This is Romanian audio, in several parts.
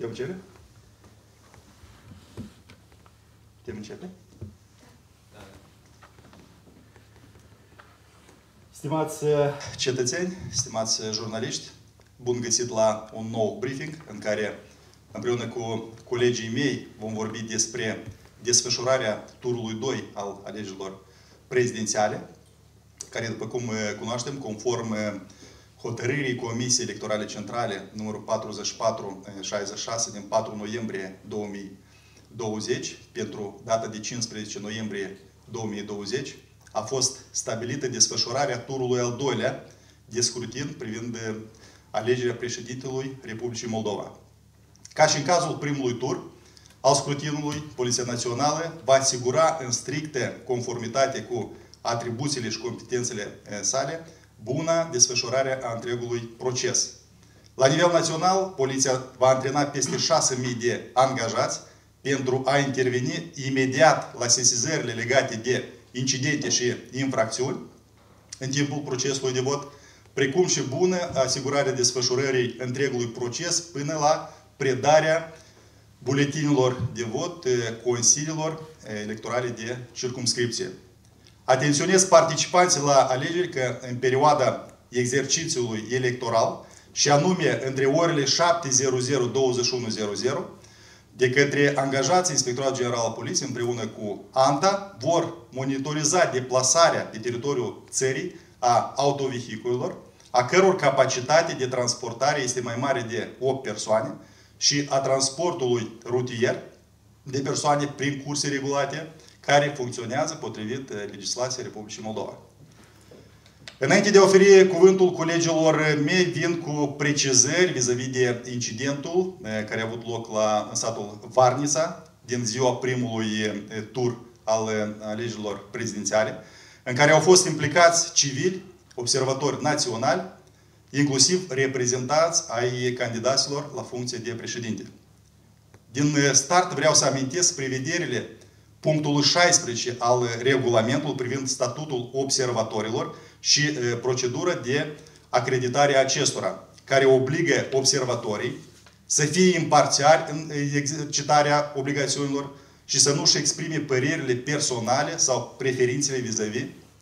Putem începe? Putem începe? Da. Stimați cetățeni, stimați jurnaliști, bun găsit la un nou briefing în care împreună cu colegii mei vom vorbi despre desfășurarea turului 2 al alegerilor prezidențiale, care, după cum cunoaștem, conform hotărârii Comisiei Electorale Centrale numărul 4466 din 4 noiembrie 2020, pentru data de 15 noiembrie 2020, a fost stabilită desfășurarea turului al doilea de scrutin privind alegerea președintelui Republicii Moldova. Ca și în cazul primului tur al scrutinului, Poliția Națională va asigura în strictă conformitate cu atribuțiile și competențele sale buna desfășurare a întregului proces. La nivel național, Poliția va antrena peste 6.000 de angajați pentru a interveni imediat la sesizările legate de incidente și infracțiuni în timpul procesului de vot, precum și bună asigurarea desfășurării întregului proces până la predarea buletinilor de vot consiliilor electorale de circumscripție. Atenționez participanții la alegeri că în perioada exercițiului electoral, și anume între orele 7:00-21:00, de către angajații Inspectoratului General al Poliției împreună cu ANTA vor monitoriza deplasarea pe teritoriul țării a autovehiculelor, a căror capacitate de transportare este mai mare de 8 persoane și a transportului rutier de persoane prin curse regulate, care funcționează potrivit legislației Republicii Moldova. Înainte de a oferi cuvântul colegilor mei, vin cu precizări vis-a-vis de incidentul care a avut loc în satul Varnița, din ziua primului tur al alegerilor prezidențiale, în care au fost implicați civili, observatori naționali, inclusiv reprezentanți ai candidaților la funcție de președinte. Din start vreau să amintesc prevederile punctul 16 al regulamentului privind statutul observatorilor și procedura de acreditare a acestora, care obligă observatorii să fie imparțiali în exercitarea obligațiunilor și să nu-și exprime părerile personale sau preferințele vis-a-vis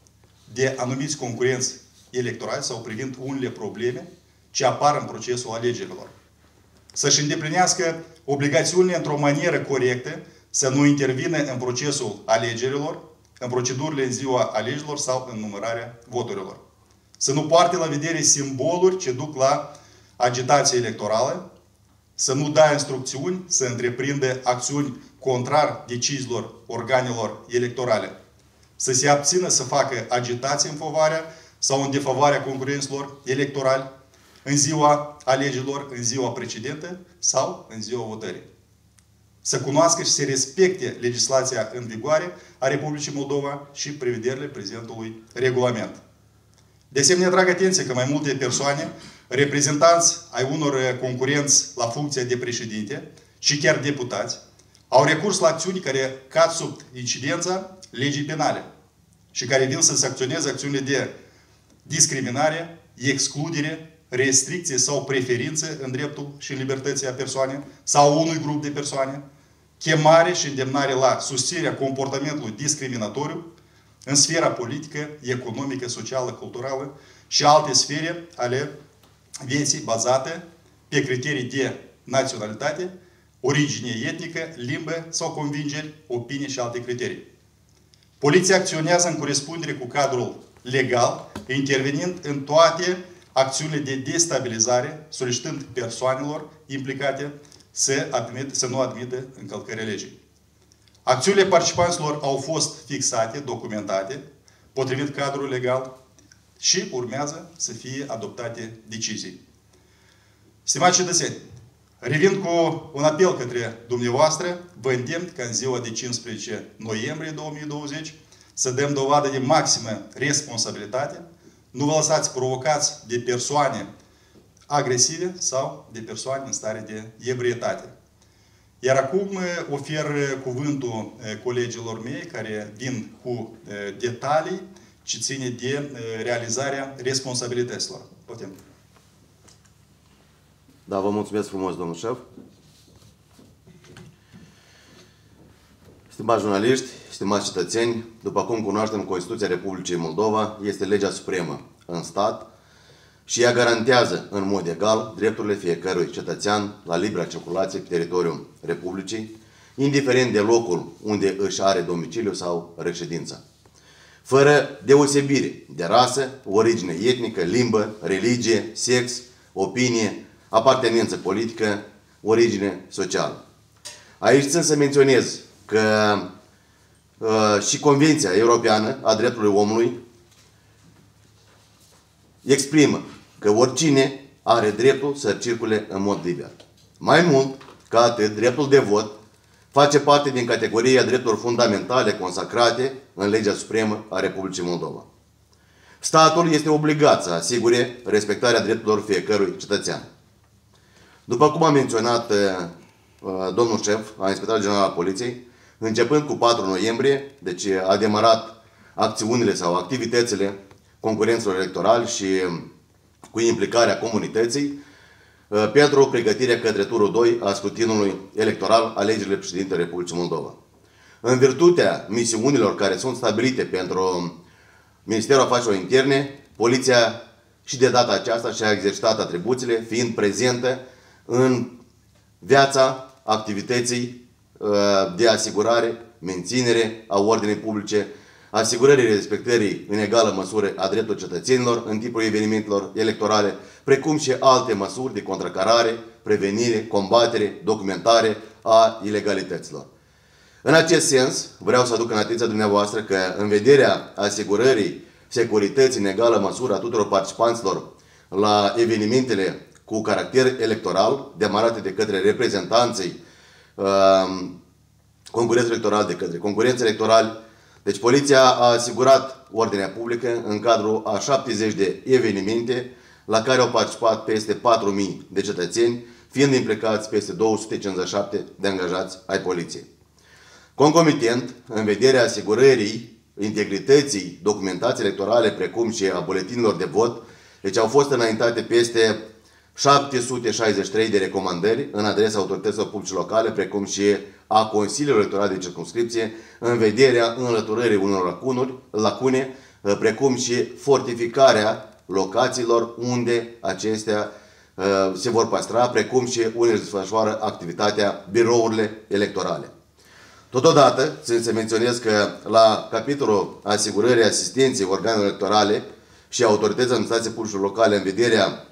de anumiți concurenți electorali sau privind unele probleme ce apar în procesul alegerilor. Să-și îndeplinească obligațiunile într-o manieră corectă, să nu intervină în procesul alegerilor, în procedurile în ziua alegerilor sau în numărarea voturilor. Să nu poarte la vedere simboluri ce duc la agitație electorală, să nu dea instrucțiuni, să întreprindă acțiuni contrar deciziilor organelor electorale, să se abțină să facă agitație în favoarea sau în defavoarea concurenților electorali în ziua alegerilor, în ziua precedentă sau în ziua votării. Să cunoască și să respecte legislația în vigoare a Republicii Moldova și prevederile prezentului regulament. De asemenea, trag atenție că mai multe persoane, reprezentanți ai unor concurenți la funcția de președinte și chiar deputați, au recurs la acțiuni care cad sub incidența legii penale și care vin să sancționeze acțiunile de discriminare, excludere, restricție sau preferințe în dreptul și în libertății a persoanei sau unui grup de persoane, chemare și îndemnare la susținerea comportamentului discriminatoriu în sfera politică, economică, socială, culturală și alte sfere ale vieții bazate pe criterii de naționalitate, origine etnică, limbă sau convingeri, opinii și alte criterii. Poliția acționează în corespundere cu cadrul legal, intervenind în toate acțiunile de destabilizare, solicitând persoanelor implicate să nu admită încălcările legii. Acțiunile participanților au fost fixate, documentate, potrivit cadrului legal și urmează să fie adoptate decizii. Stimați cetățeni, revin cu un apel către dumneavoastră, vă îndemn ca în ziua de 15 noiembrie 2020 să dăm dovadă de maximă responsabilitate, nu vă lăsați provocați de persoane agresive sau de persoane în stare de ebrietate. Iar acum ofer cuvântul colegilor mei care vin cu detalii ce ține de realizarea responsabilităților. Putem. Da, vă mulțumesc frumos, domnul șef. Stimați jurnaliști, stimați cetățeni, după cum cunoaștem, Constituția Republicii Moldova este legea supremă în stat și ea garantează în mod egal drepturile fiecărui cetățean la libera circulație pe teritoriul Republicii, indiferent de locul unde își are domiciliu sau reședința, fără deosebire de rasă, origine etnică, limbă, religie, sex, opinie, apartenență politică, origine socială. Aici țin să menționez că și Convenția Europeană a Drepturilor Omului exprimă că oricine are dreptul să circule în mod liber. Mai mult ca atât, dreptul de vot face parte din categoria drepturilor fundamentale consacrate în legea supremă a Republicii Moldova. Statul este obligat să asigure respectarea drepturilor fiecărui cetățean. După cum a menționat domnul șef al Inspectoratului General al Poliției, începând cu 4 noiembrie, deci a demarat acțiunile sau activitățile concurenților electorali și cu implicarea comunității pentru pregătirea către turul 2 a scrutinului electoral alegerile președintele Republicii Moldova. În virtutea misiunilor care sunt stabilite pentru Ministerul Afacerilor Interne, Poliția și de data aceasta și-a exercitat atribuțiile, fiind prezentă în viața activității de asigurare, menținere a ordinii publice, asigurării respectării în egală măsură a drepturilor cetățenilor în timpul evenimentelor electorale, precum și alte măsuri de contracarare, prevenire, combatere, documentare a ilegalităților. În acest sens, vreau să aduc în atenția dumneavoastră că în vederea asigurării securității în egală măsură a tuturor participanților la evenimentele cu caracter electoral, demarate de către reprezentanții concurenți electorali, de către concurenți electorali, deci Poliția a asigurat ordinea publică în cadrul a 70 de evenimente la care au participat peste 4.000 de cetățeni, fiind implicați peste 257 de angajați ai Poliției. Concomitent, în vederea asigurării integrității documentației electorale, precum și a buletinilor de vot, deci au fost înaintate peste 763 de recomandări în adresa autorităților publice locale, precum și a Consiliului Electoral de Circumscripție, în vederea înlăturării unor lacune, precum și fortificarea locațiilor unde acestea se vor păstra, precum și unde își desfășoară activitatea birourile electorale. Totodată, țin să menționez că la capitolul asigurării asistenței organelor electorale și autorității administrației publice locale în vederea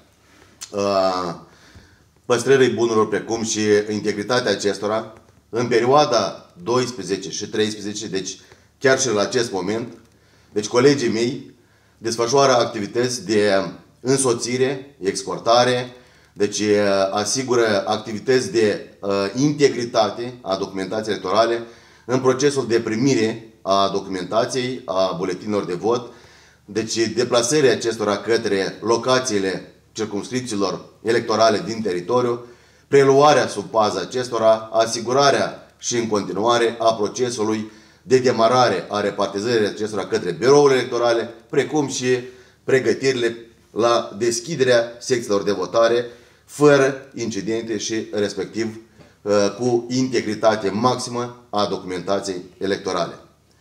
păstrării bunurilor, precum și integritatea acestora, în perioada 12 și 13, deci chiar și la acest moment, deci colegii mei desfășoară activități de însoțire, escortare, deci asigură activități de integritate a documentației electorale în procesul de primire a documentației, a buletinilor de vot, deci deplasarea acestora către locațiile circumscripțiilor electorale din teritoriu, preluarea sub paza acestora, asigurarea și în continuare a procesului de demarare a repartizării acestora către birourile electorale, precum și pregătirile la deschiderea secțiilor de votare, fără incidente și respectiv cu integritate maximă a documentației electorale.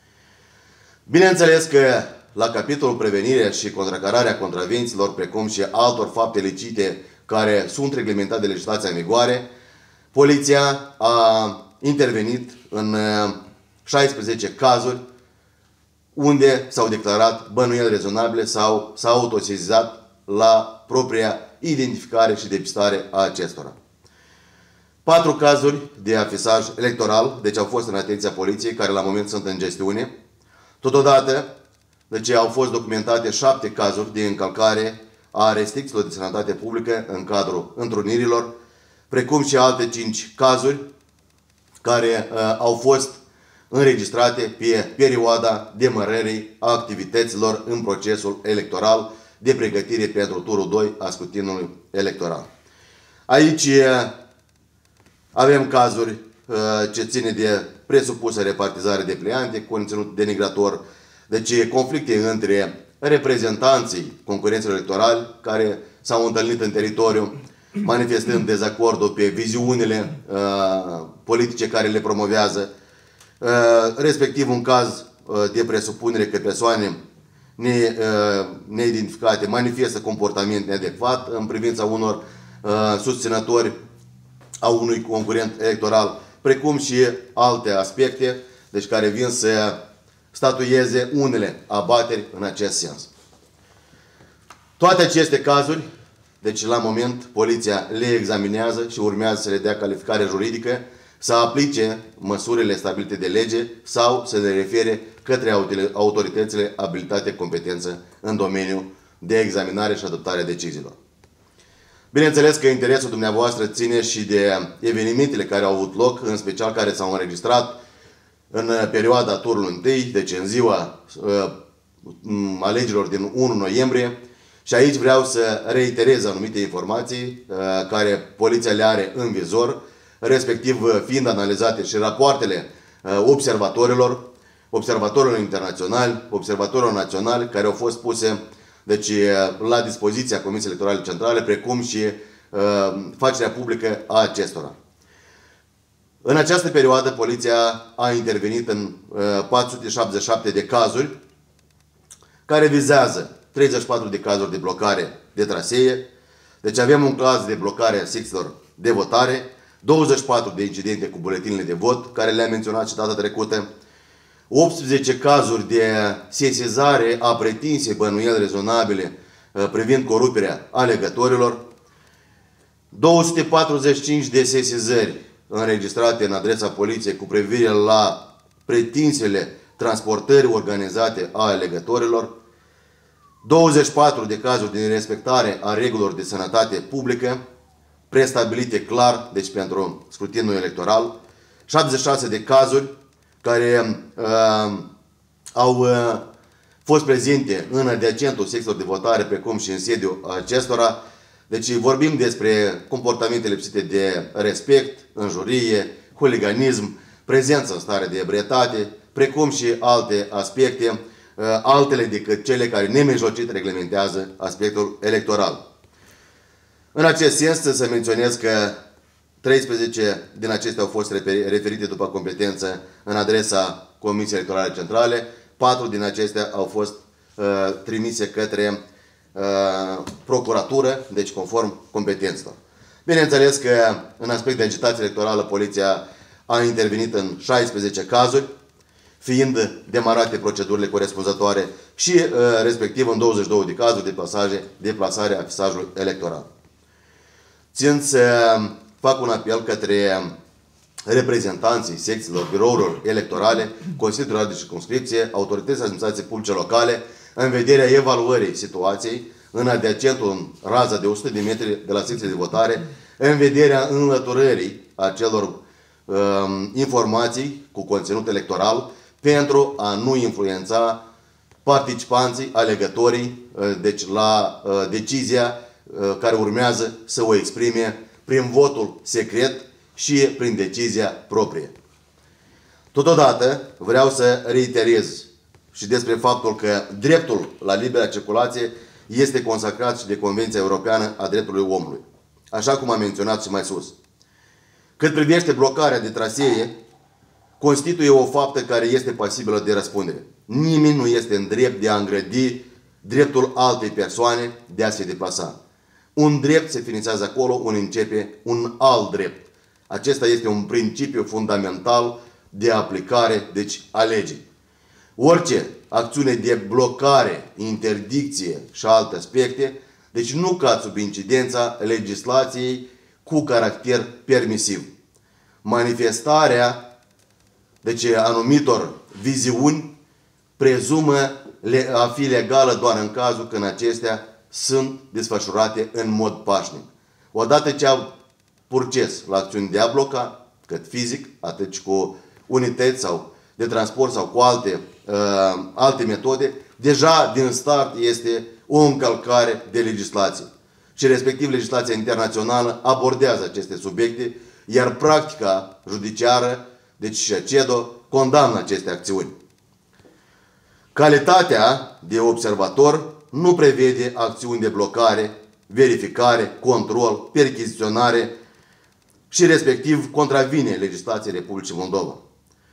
Bineînțeles că la capitolul prevenirea și contracararea contravențiilor, precum și altor fapte licite care sunt reglementate de legislația în vigoare, Poliția a intervenit în 16 cazuri unde s-au declarat bănuieli rezonabile sau s-au autosezizat la propria identificare și depistare a acestora. 4 cazuri de afisaj electoral, deci au fost în atenția Poliției, care la moment sunt în gestiune. Totodată, deci au fost documentate 7 cazuri de încălcare a restricțiilor de sănătate publică în cadrul întrunirilor, precum și alte 5 cazuri care au fost înregistrate pe perioada demarării activităților în procesul electoral de pregătire pentru turul 2 a scrutinului electoral. Aici avem cazuri ce ține de presupusă repartizare de pliante, conținut denigrator, deci conflicte între reprezentanții concurenților electorali care s-au întâlnit în teritoriu, manifestând dezacordul pe viziunile politice care le promovează, respectiv un caz de presupunere că persoane neidentificate manifestă comportament neadecvat în privința unor susținători a unui concurent electoral, precum și alte aspecte, deci care vin să statuieze unele abateri în acest sens. Toate aceste cazuri, deci la moment, poliția le examinează și urmează să le dea calificare juridică, să aplice măsurile stabilite de lege sau să le refere către autoritățile abilitate, competență în domeniul de examinare și adoptare deciziilor. Bineînțeles că interesul dumneavoastră ține și de evenimentele care au avut loc, în special care s-au înregistrat în perioada turului 1, deci în ziua alegerilor din 1 noiembrie. Și aici vreau să reiterez anumite informații care poliția le are în vizor, respectiv fiind analizate și rapoartele observatorilor internaționali, observatorilor naționali, care au fost puse deci, la dispoziția Comisiei Electorale Centrale, precum și facerea publică a acestora. În această perioadă, poliția a intervenit în 477 de cazuri, care vizează 34 de cazuri de blocare de trasee. Deci avem un caz de blocare a secțiilor de votare, 24 de incidente cu buletinele de vot, care le-am menționat și data trecută, 18 cazuri de sesizare a pretinse bănuieli rezonabile privind coruperea alegătorilor, 245 de sesizări înregistrate în adresa poliției cu privire la pretinsele transportări organizate a alegătorilor, 24 de cazuri de nerespectare a regulilor de sănătate publică, prestabilite clar, deci pentru scrutinul electoral, 76 de cazuri care au fost prezente în adiacentul secțiilor de votare, precum și în sediul acestora. Deci vorbim despre comportamente lipsite de respect, înjurie, huliganism, prezență în stare de ebrietate, precum și alte aspecte, altele decât cele care nemijlocit reglementează aspectul electoral. În acest sens, să menționez că 13 din acestea au fost referite după competență în adresa Comisiei Electorale Centrale, 4 din acestea au fost trimise către procuratură, deci conform competențelor. Bineînțeles că în aspect de agitație electorală, poliția a intervenit în 16 cazuri, fiind demarate procedurile corespunzătoare și respectiv în 22 de cazuri de plasare a fisajului electoral. Țin să fac un apel către reprezentanții secțiilor, birourilor electorale, Consiliul de Circumscripție, autoritățile administrației publice locale, în vederea evaluării situației în adiacentul, în raza de 100 de metri de la secție de votare, în vederea înlăturării acelor informații cu conținut electoral, pentru a nu influența participanții, alegătorii, deci la decizia care urmează să o exprime prin votul secret și prin decizia proprie. Totodată vreau să reiterez și despre faptul că dreptul la libera circulație este consacrat și de Convenția Europeană a Drepturilor Omului, așa cum am menționat și mai sus. Cât privește blocarea de trasee, constituie o faptă care este pasibilă de răspundere. Nimeni nu este în drept de a îngrădi dreptul altei persoane de a se deplasa. Un drept se finisează acolo unde începe un alt drept. Acesta este un principiu fundamental de aplicare, deci a legii. Orice acțiune de blocare, interdicție și alte aspecte, deci nu cad sub incidența legislației cu caracter permisiv. Manifestarea deci anumitor viziuni prezumă a fi legală doar în cazul când acestea sunt desfășurate în mod pașnic. Odată ce au purces la acțiuni de a bloca, cât fizic, atât și cu unități sau de transport sau cu alte metode, deja din start este o încălcare de legislație. Și respectiv legislația internațională abordează aceste subiecte, iar practica judiciară, deci CEDO, condamnă aceste acțiuni. Calitatea de observator nu prevede acțiuni de blocare, verificare, control, perchiziționare și respectiv contravine legislației Republicii Moldova.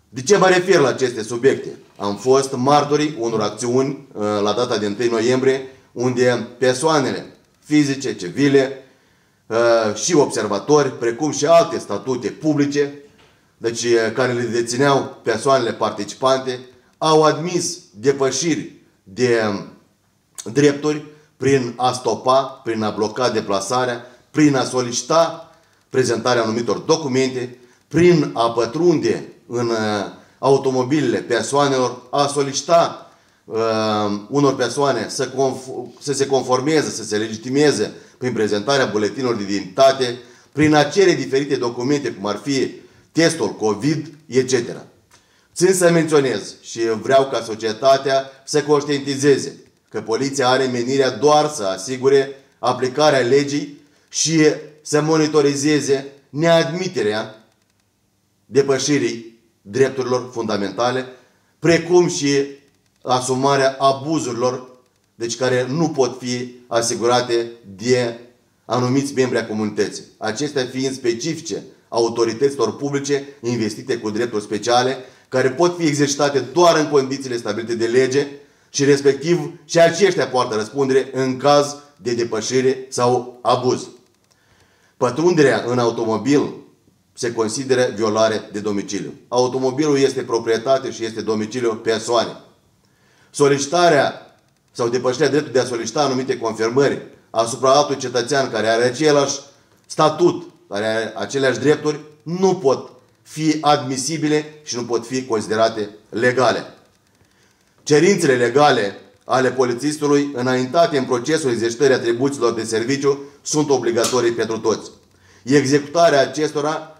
De ce mă refer la aceste subiecte? Am fost martorii unor acțiuni la data de 1 noiembrie, unde persoanele fizice, civile și observatori, precum și alte statute publice, deci care le dețineau persoanele participante, au admis depășiri de drepturi prin a stopa, prin a bloca deplasarea, prin a solicita prezentarea anumitor documente, prin a pătrunde în automobilele persoanelor, a solicita unor persoane să se conformeze, să se legitimeze prin prezentarea buletinului de identitate, prin a cere diferite documente, cum ar fi testul COVID, etc. Țin să menționez și vreau ca societatea să conștientizeze că poliția are menirea doar să asigure aplicarea legii și să monitorizeze neadmiterea depășirii drepturilor fundamentale, precum și asumarea abuzurilor, deci care nu pot fi asigurate de anumiți membri ai comunității. Acestea fiind specifice autorităților publice investite cu drepturi speciale, care pot fi exercitate doar în condițiile stabilite de lege și respectiv și aceștia poartă răspundere în caz de depășire sau abuz. Pătrunderea în automobil se consideră violare de domiciliu. Automobilul este proprietate și este domiciliul persoanei. Solicitarea sau depășirea dreptului de a solicita anumite confirmări asupra altui cetățean care are același statut, care are aceleași drepturi, nu pot fi admisibile și nu pot fi considerate legale. Cerințele legale ale polițistului înaintate în procesul exercitării atribuțiilor de serviciu sunt obligatorii pentru toți. Executarea acestora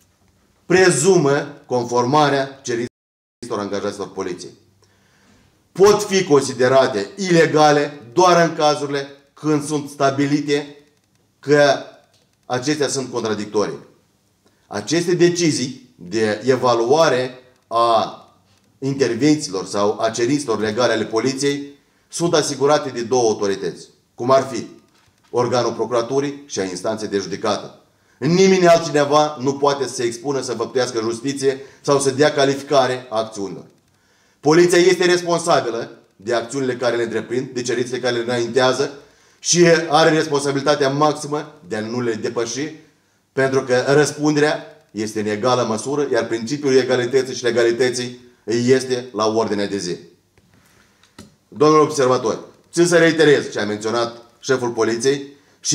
prezumă conformarea cerințelor angajaților poliției. Pot fi considerate ilegale doar în cazurile când sunt stabilite că acestea sunt contradictorii. Aceste decizii de evaluare a intervențiilor sau a cerințelor legale ale poliției sunt asigurate de două autorități, cum ar fi organul procuraturii și a instanței de judecată. Nimeni altcineva nu poate să se expună să făptuiască justiție sau să dea calificare a acțiunilor. Poliția este responsabilă de acțiunile care le întreprind, de cerințele care le înaintează și are responsabilitatea maximă de a nu le depăși, pentru că răspunderea este în egală măsură, iar principiul egalității și legalității este la ordinea de zi. Domnul observator, țin să reiterez ce a menționat șeful poliției și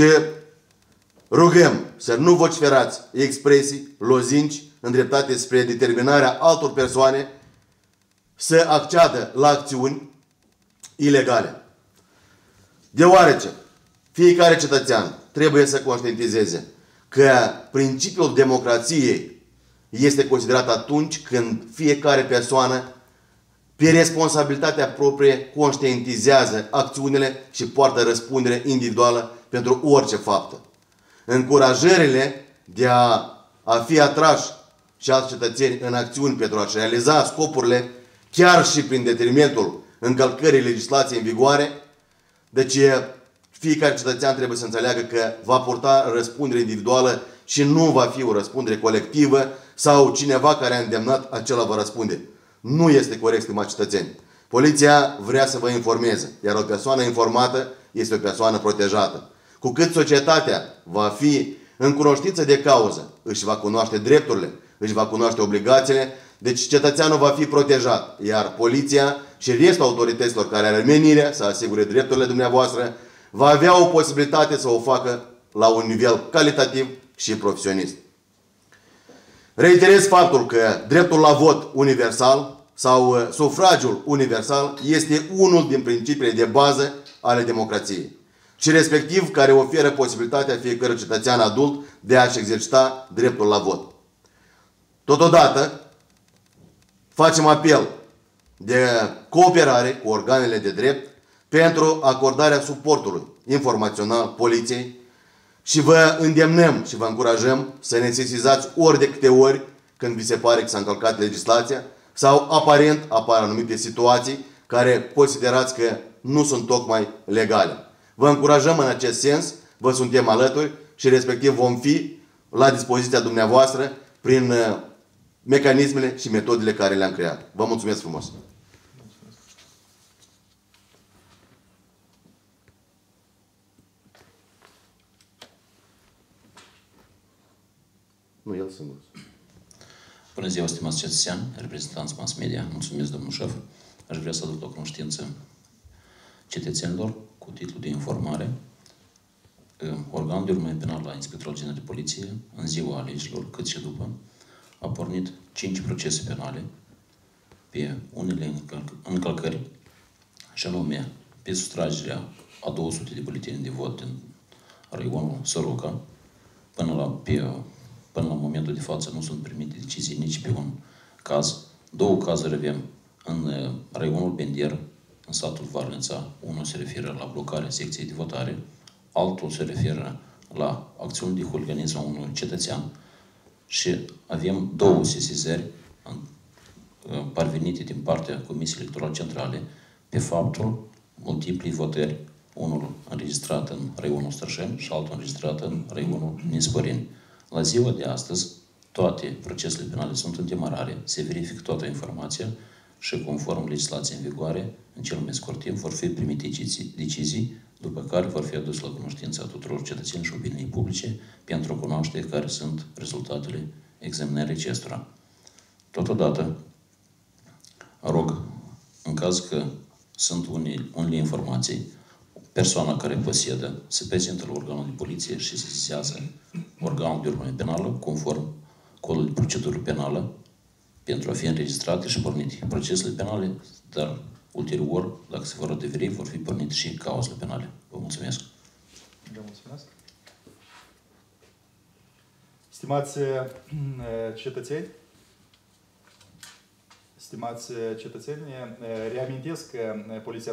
rugăm să nu vociferați expresii, lozinci îndreptate spre determinarea altor persoane să acceadă la acțiuni ilegale. Deoarece fiecare cetățean trebuie să conștientizeze că principiul democrației este considerat atunci când fiecare persoană, pe responsabilitatea proprie, conștientizează acțiunile și poartă răspundere individuală pentru orice faptă. Încurajările de a fi atrași și alți cetățeni în acțiuni pentru a-și realiza scopurile, chiar și prin detrimentul încălcării legislației în vigoare, deci fiecare cetățean trebuie să înțeleagă că va purta răspundere individuală și nu va fi o răspundere colectivă sau cineva care a îndemnat, acela va răspunde. Nu este corect, stimați cetățeni. Poliția vrea să vă informeze, iar o persoană informată este o persoană protejată. Cu cât societatea va fi în cunoștință de cauză, își va cunoaște drepturile, își va cunoaște obligațiile, deci cetățeanul va fi protejat, iar poliția și restul autorităților care are menirea să asigure drepturile dumneavoastră va avea o posibilitate să o facă la un nivel calitativ și profesionist. Reiterez faptul că dreptul la vot universal sau sufragiul universal este unul din principiile de bază ale democrației și respectiv care oferă posibilitatea fiecărui cetățean adult de a-și exercita dreptul la vot. Totodată, facem apel de cooperare cu organele de drept pentru acordarea suportului informațional poliției și vă îndemnăm și vă încurajăm să ne sesizați ori de câte ori când vi se pare că s-a încălcat legislația sau aparent apar anumite situații care considerați că nu sunt tocmai legale. Vă încurajăm în acest sens, vă suntem alături și respectiv vom fi la dispoziția dumneavoastră prin mecanismele și metodele care le-am creat. Vă mulțumesc frumos! Nu, el singur. Bună ziua, stimați cetățeni, reprezentanți mass media. Mulțumesc, domnul șef. Aș vrea să aduc la cunoștință cetățenilor cu titlul de informare. Organul de urmărire penală la Inspectoratul General de Poliție, în ziua alegerilor, cât și după, a pornit 5 procese penale pe unele încălcări, și anume pe sustragerea a 200 de buletine de vot din raionul Soroca. Până la momentul de față nu sunt primite decizii nici pe un caz. 2 cazuri avem în raionul Bender, în satul Varnița. Unul se referă la blocarea secției de votare, altul se referă la acțiuni de huliganism a unui cetățean și avem 2 sesizări parvenite din partea Comisiei Electorale Centrale pe faptul multiplii votări, unul înregistrat în raionul Strășeni și altul înregistrat în raionul Nisporeni. La ziua de astăzi, toate procesele penale sunt în demarare, se verifică toată informația și, conform legislației în vigoare, în cel mai scurt timp vor fi primite decizii, după care vor fi adus la cunoștința tuturor cetățenilor și opiniei publice pentru a cunoaște care sunt rezultatele examinării acestora. Totodată, rog, în caz că sunt unele informații, persoana care posedă se prezintă la organul de poliție și se sesizează organul de urmărire penală, conform codului de procedură penală, pentru a fi înregistrate și pornite procesele penale, dar ulterior, dacă se vor adeveri, vor fi pornite și cauzele penale. Vă mulțumesc! Vă mulțumesc! Stimați cetățeni, reamintesc că Poliția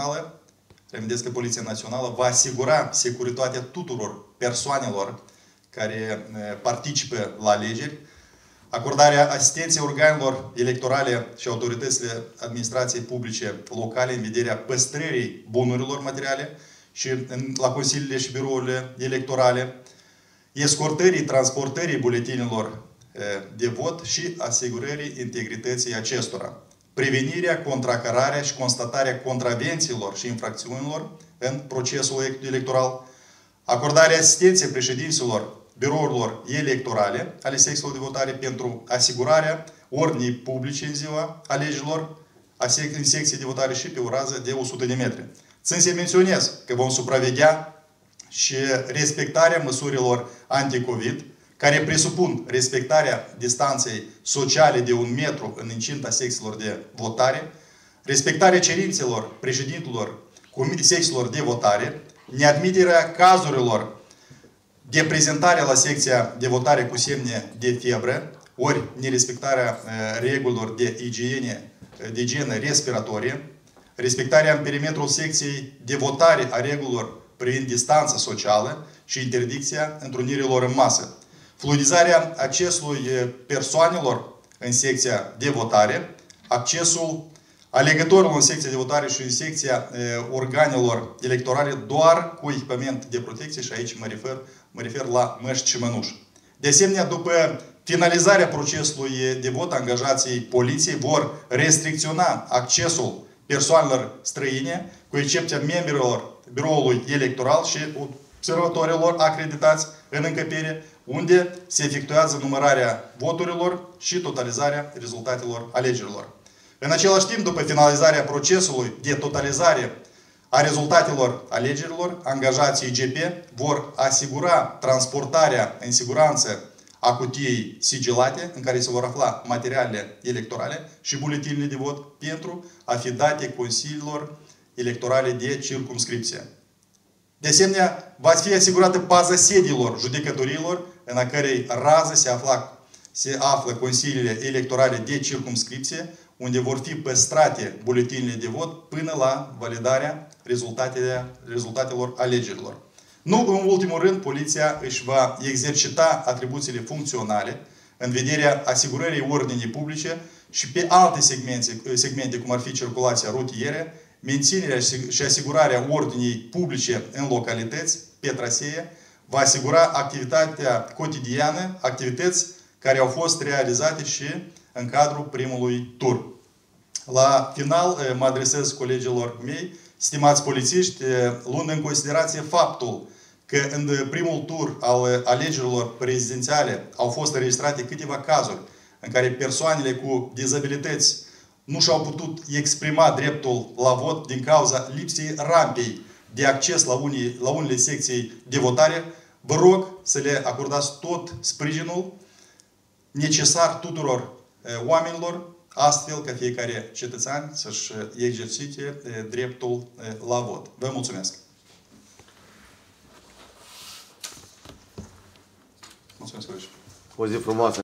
Națională va asigura securitatea tuturor persoanelor care participă la alegeri, acordarea asistenței organelor electorale și autoritățile administrației publice locale în vederea păstrării bunurilor materiale și la consiliile și birourile electorale, escortării, transportării buletinilor de vot și asigurării integrității acestora, prevenirea, contracararea și constatarea contravențiilor și infracțiunilor în procesul electoral, acordarea asistenței președinților birourilor electorale ale secțiilor de votare pentru asigurarea ordinii publice în ziua alegerilor în secții de votare și pe o rază de 100 de metri. Țin să menționez că vom supraveghea și respectarea măsurilor anti-COVID, care presupun respectarea distanței sociale de 1 metru în incinta secțiilor de votare, respectarea cerințelor președintelor secțiilor de votare, neadmiterea cazurilor de prezentare la secția de votare cu semne de febră, ori nerespectarea regulilor de igienă respiratorie, respectarea în perimetrul secției de votare a regulilor privind distanța socială și interdicția întrunirilor în masă, fluidizarea accesului persoanelor în secția de votare, accesul alegătorilor în secția de votare și în secția organelor electorale doar cu echipament de protecție, și aici mă refer la măști și mănuși. De asemenea, după finalizarea procesului de vot, angajații poliției vor restricționa accesul persoanelor străine, cu excepția membrilor biroului electoral și observatorilor acreditați în încăpere, unde se efectuează numărarea voturilor și totalizarea rezultatelor alegerilor. În același timp, după finalizarea procesului de totalizare a rezultatelor alegerilor, angajații IGP vor asigura transportarea în siguranță a cutiei sigilate, în care se vor afla materialele electorale și buletinele de vot, pentru a fi date consiliilor electorale de circumscripție. De asemenea, va fi asigurată paza sediilor judecătorilor, în a cărei rază se află consiliile electorale de circumscripție, unde vor fi păstrate buletinele de vot până la validarea rezultatelor alegerilor. Nu în ultimul rând, poliția își va exercita atribuțiile funcționale în vederea asigurării ordinii publice și pe alte segmente, cum ar fi circulația rutieră, menținerea și asigurarea ordinii publice în localități, pe trasee, va asigura activitatea cotidiană, activități care au fost realizate și în cadrul primului tur. La final, mă adresez colegilor mei, stimați polițiști, luând în considerație faptul că în primul tur al alegerilor prezidențiale au fost înregistrate câteva cazuri în care persoanele cu dizabilități nu și-au putut exprima dreptul la vot din cauza lipsei rampei de acces la unele secții de votare, vă rog să le acordați tot sprijinul necesar tuturor oamenilor, astfel ca fiecare cetățean să-și exercite dreptul la vot. Vă mulțumesc! Mulțumesc, colegi! O zi frumoasă!